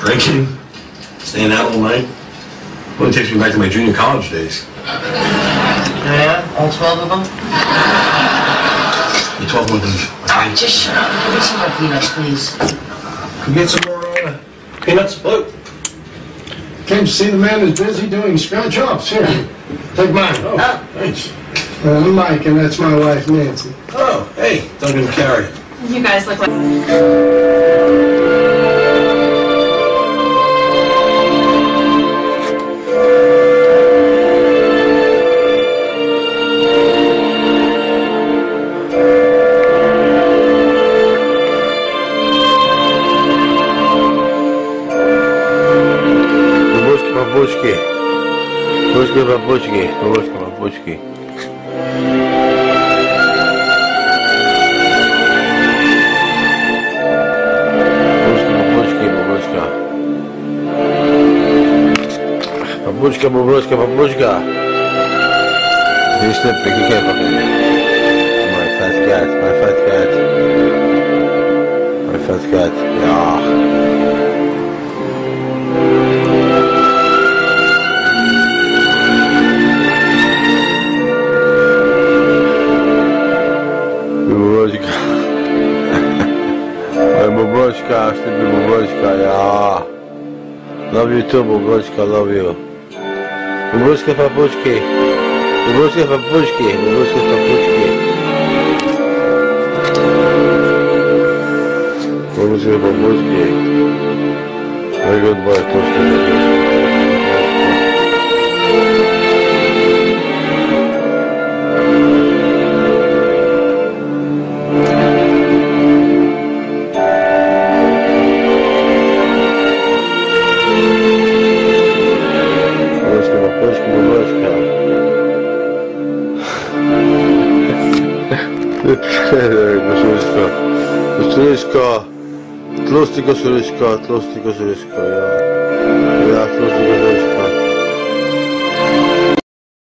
Drinking, staying out all night. Only takes me back to my junior college days. Yeah, all 12 of them? You 12 more than me. Oh, just shut up. Give me some more peanuts, please. Can you get some more peanuts? Blue. Came to see the man who's busy doing scratch offs. Here, take mine. Oh, thanks. I'm Mike, and that's my wife, Nancy. Oh, hey, Doug and Carrie. You guys look like... Бабочки, бабочки, бабочки. Бабочка. Здесь нет прикрепки. My fat cat. Yeah. Бабочка, sleepy бабочка, yeah. Love you too, бабочка, love you. Бабочка, бабочки. Very good boy, бабочка. Косулечка, тлустый косулечка, я тлустый косулечка.